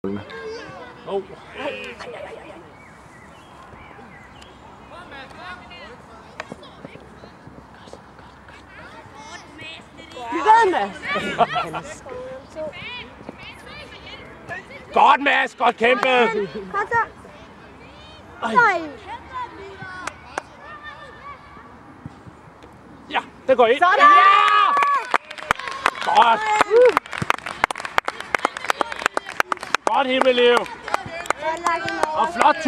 Oh. Godt, Mads! Godt kæmpet! Kom så! Nej! Ja, det går ind! Sådan! Ja! Godt! Godt, Himmelev! Og flot!